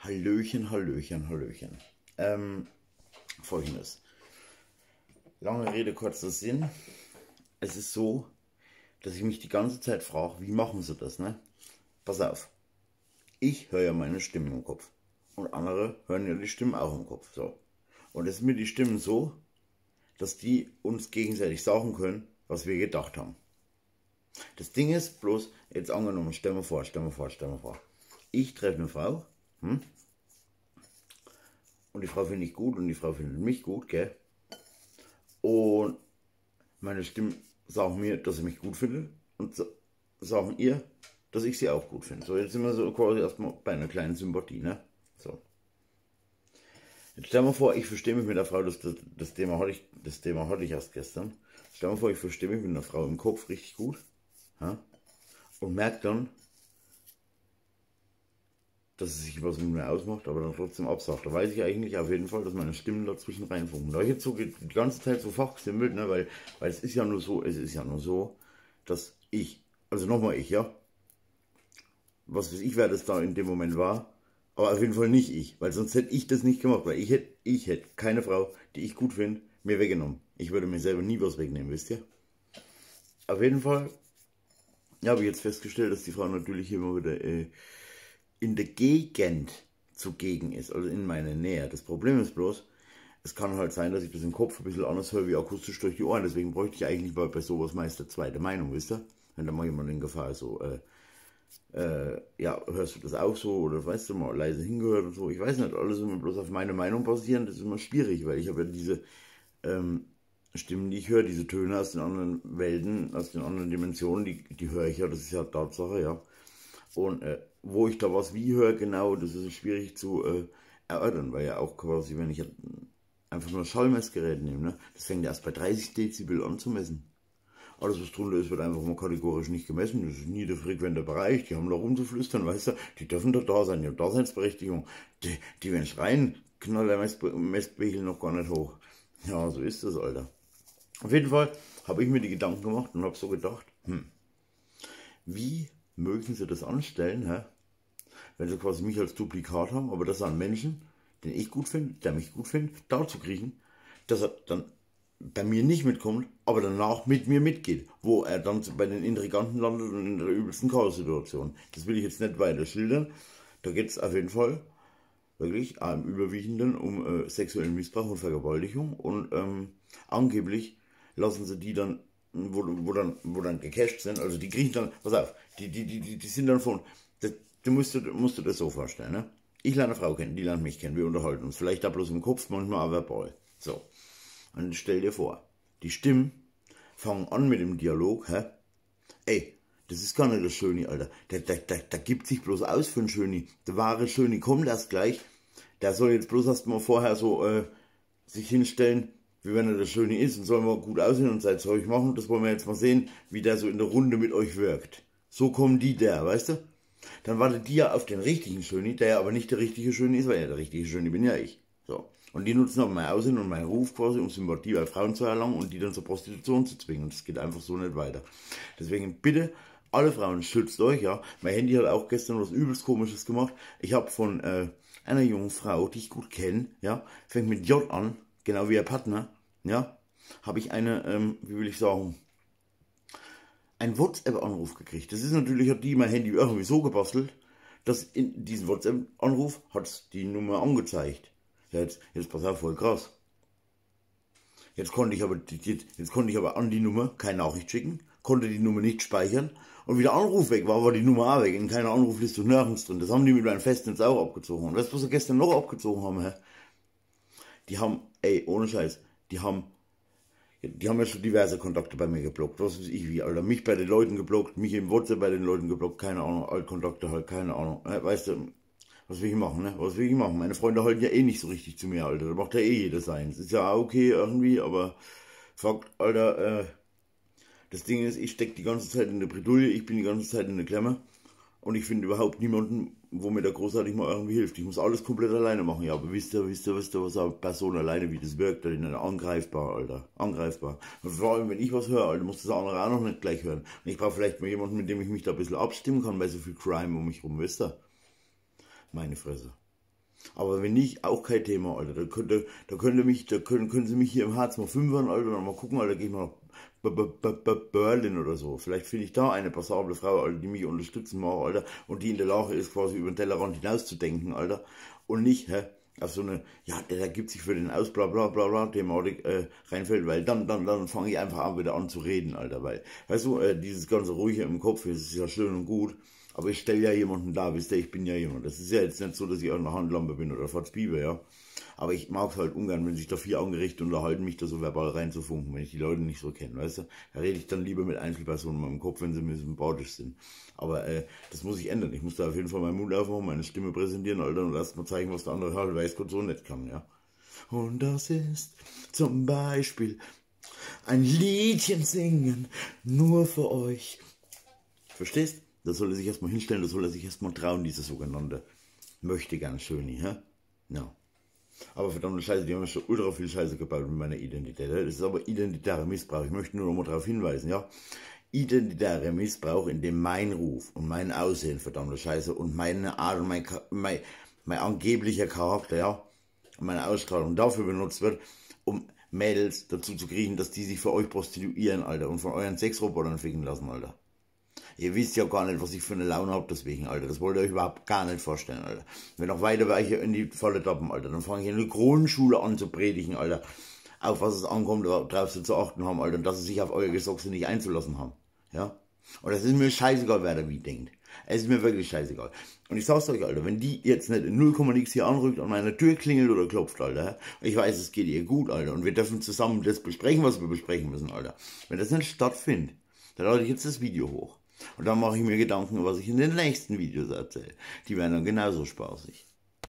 Hallöchen, Hallöchen, Hallöchen. Folgendes. Lange Rede, kurzer Sinn. Es ist so, dass ich mich die ganze Zeit frage, wie machen sie das, ne? Pass auf. Ich höre ja meine Stimmen im Kopf. Und andere hören ja die Stimmen auch im Kopf. So. Und es sind mir die Stimmen so, dass die uns gegenseitig sagen können, was wir gedacht haben. Das Ding ist bloß, jetzt angenommen, stell mir vor. Ich treffe eine Frau, und die Frau finde ich gut und die Frau findet mich gut, gell? Und meine Stimmen sagen mir, dass sie mich gut findet und sagen ihr, dass ich sie auch gut finde. So, jetzt sind wir so quasi erstmal bei einer kleinen Sympathie, ne? So. Jetzt stell mir vor, ich verstehe mich mit der Frau, das Thema hatte ich erst gestern. Stell mir vor, ich verstehe mich mit einer Frau im Kopf richtig gut, ja? Und merke dann, dass es sich was mit mir ausmacht, aber dann trotzdem absagt. Da weiß ich eigentlich auf jeden Fall, dass meine Stimmen dazwischen reinfunken. Da ich jetzt so die ganze Zeit so fachgesimpelt, ne, weil es ist ja nur so, dass ich, also nochmal ich, ja, was weiß ich, wer das da in dem Moment war, aber auf jeden Fall nicht ich, weil sonst hätte ich das nicht gemacht, weil ich hätte keine Frau, die ich gut finde, mir weggenommen. Ich würde mir selber nie was wegnehmen, wisst ihr? Auf jeden Fall, ja, habe ich jetzt festgestellt, dass die Frau natürlich immer wieder in der Gegend zugegen ist, also in meiner Nähe. Das Problem ist bloß, es kann halt sein, dass ich das im Kopf ein bisschen anders höre wie akustisch durch die Ohren. Deswegen bräuchte ich eigentlich bei sowas meist eine zweite Meinung, wisst ihr? Wenn da mal jemand in Gefahr ist, so, ja, hörst du das auch so oder weißt du, mal leise hingehört und so. Ich weiß nicht, alles immer bloß auf meine Meinung basieren, das ist immer schwierig, weil ich habe ja diese Stimmen, die ich höre, diese Töne aus den anderen Welten, aus den anderen Dimensionen, die höre ich ja, das ist ja Tatsache, ja. Und wo ich da was wie höre, genau, das ist schwierig zu erörtern, weil ja auch quasi, wenn ich einfach nur ein Schallmessgerät nehme, ne, das fängt erst bei 30 Dezibel an zu messen. Alles, was drunter ist, wird einfach mal kategorisch nicht gemessen. Das ist nie der frequente Bereich. Die haben da rumzuflüstern, weißt du, die dürfen doch da sein, die haben Daseinsberechtigung. Die werden schreien, knallt der Messbecher noch gar nicht hoch. Ja, so ist das, Alter. Auf jeden Fall habe ich mir die Gedanken gemacht und habe so gedacht, wie mögen sie das anstellen, hä? Wenn sie quasi mich als Duplikat haben, aber das an Menschen, den ich gut finde, der mich gut findet, dazu kriegen, dass er dann bei mir nicht mitkommt, aber danach mit mir mitgeht, wo er dann bei den Intriganten landet und in der übelsten Chaos-Situation. Das will ich jetzt nicht weiter schildern. Da geht es auf jeden Fall wirklich im Überwiegenden um sexuellen Missbrauch und Vergewaltigung und angeblich lassen sie die dann wo dann gecasht sind, also die kriegen dann, pass auf, die sind dann von, du musst dir das so vorstellen, ne? Ich lerne eine Frau kennen, die lernt mich kennen, wir unterhalten uns, vielleicht da bloß im Kopf, manchmal auch verbal. So. Und stell dir vor, die Stimmen fangen an mit dem Dialog, hä? Ey, das ist gar nicht das Schöne, Alter. Der gibt sich bloß aus für ein Schöni. Der wahre Schöni kommt erst gleich. Der soll jetzt bloß erst mal vorher so sich hinstellen, wie wenn er das Schöne ist und soll mal gut aussehen und sein Zeug machen. Das wollen wir jetzt mal sehen, wie der so in der Runde mit euch wirkt. So kommen die weißt du? Dann wartet die ja auf den richtigen Schöni, der ja aber nicht der richtige Schöni ist, weil ja der richtige Schöni bin ja ich. So. Und die nutzen aber mein Aussehen und meinen Ruf quasi, um Sympathie bei Frauen zu erlangen und die dann zur Prostitution zu zwingen. Und das geht einfach so nicht weiter. Deswegen bitte, alle Frauen, schützt euch, ja. Mein Handy hat auch gestern was übelst Komisches gemacht. Ich habe von einer jungen Frau, die ich gut kenne, ja, fängt mit J an, genau wie ihr Partner, ja, habe ich eine, wie will ich sagen, einen WhatsApp-Anruf gekriegt. Das ist natürlich, hat die mein Handy irgendwie so gebastelt, dass in diesem WhatsApp-Anruf hat die Nummer angezeigt. Ja, jetzt pass auf, voll krass. Jetzt konnte ich aber an die Nummer keine Nachricht schicken, konnte die Nummer nicht speichern und wie der Anruf weg war die Nummer auch weg, in keiner Anrufliste und nirgends drin. Das haben die mit meinem Festnetz auch abgezogen. Und weißt du, was sie gestern noch abgezogen haben, hä? Die haben, ey, ohne Scheiß, die haben ja schon diverse Kontakte bei mir geblockt, was weiß ich wie, Alter, mich bei den Leuten geblockt, mich im WhatsApp bei den Leuten geblockt, keine Ahnung, Altkontakte halt, keine Ahnung, weißt du, was will ich machen, ne, was will ich machen, meine Freunde halten ja eh nicht so richtig zu mir, Alter, da macht ja eh jeder seins, ist ja auch okay irgendwie, aber, fuck, Alter, das Ding ist, ich steck die ganze Zeit in der Bredouille, ich bin die ganze Zeit in der Klemme und ich finde überhaupt niemanden, wo mir da großartig mal irgendwie hilft. Ich muss alles komplett alleine machen. Ja, aber wisst ihr, was eine Person alleine, wie das wirkt? Angreifbar, Alter. Angreifbar. Und vor allem, wenn ich was höre, Alter, muss das andere auch noch nicht gleich hören. Und ich brauche vielleicht mal jemanden, mit dem ich mich da ein bisschen abstimmen kann, bei so viel Crime um mich rum, wisst ihr? Meine Fresse. Aber wenn nicht, auch kein Thema, Alter. Da können sie mich hier im Harz mal fünfern, Alter, und mal gucken, Alter, geh ich mal nach Berlin oder so. Vielleicht finde ich da eine passable Frau, Alter, die mich unterstützen mag, Alter, und die in der Lage ist, quasi über den Tellerrand hinauszudenken, Alter. Und nicht, auf so eine, ja, der gibt sich für den aus, bla bla bla bla, Thematik reinfällt, weil dann fange ich einfach an, wieder an zu reden, Alter, weil, weißt du, dieses ganze Ruhige im Kopf, das ist ja schön und gut, aber ich stelle ja jemanden da, wisst ihr, ich bin ja jemand. Das ist ja jetzt nicht so, dass ich auch eine Handlampe bin oder Fatz Biber, ja. Aber ich mag es halt ungern, wenn sich da vier Augenrichte unterhalten, mich da so verbal reinzufunken, wenn ich die Leute nicht so kenne, weißt du. Da rede ich dann lieber mit Einzelpersonen in meinem Kopf, wenn sie mir sympathisch sind. Aber das muss ich ändern. Ich muss da auf jeden Fall meinen Mund aufmachen, meine Stimme präsentieren, Alter, und erst mal zeigen, was der andere halt weiß Gott so nicht kann, ja. Und das ist zum Beispiel ein Liedchen singen, nur für euch. Verstehst? Das soll er sich erstmal hinstellen, das soll er sich erstmal trauen, diese sogenannte Möchtegern-Schöni, hä? Ja. Aber verdammte Scheiße, die haben schon ultra viel Scheiße gebaut mit meiner Identität. Das ist aber identitärer Missbrauch. Ich möchte nur noch mal darauf hinweisen, ja? Identitärer Missbrauch, in dem mein Ruf und mein Aussehen, verdammte Scheiße, und meine Art und mein angeblicher Charakter, ja, und meine Ausstrahlung dafür benutzt wird, um Mädels dazu zu kriegen, dass die sich für euch prostituieren, Alter, und von euren Sexrobotern ficken lassen, Alter. Ihr wisst ja gar nicht, was ich für eine Laune habe deswegen, Alter. Das wollt ihr euch überhaupt gar nicht vorstellen, Alter. Wenn noch weiter war ich hier in die volle Tappen, Alter, dann fange ich in der Grundschule an zu predigen, Alter. Auf was es ankommt, darauf sie zu achten haben, Alter. Und dass sie sich auf euer Gesochse nicht einzulassen haben. Ja? Und das ist mir scheißegal, wer da wie denkt. Es ist mir wirklich scheißegal. Und ich sag's euch, Alter, wenn die jetzt nicht in 0, nix hier anrückt, an meiner Tür klingelt oder klopft, Alter. Ich weiß, es geht ihr gut, Alter. Und wir dürfen zusammen das besprechen, was wir besprechen müssen, Alter. Wenn das nicht stattfindet, dann lade ich jetzt das Video hoch. Und dann mache ich mir Gedanken, was ich in den nächsten Videos erzähle. Die werden dann genauso spaßig.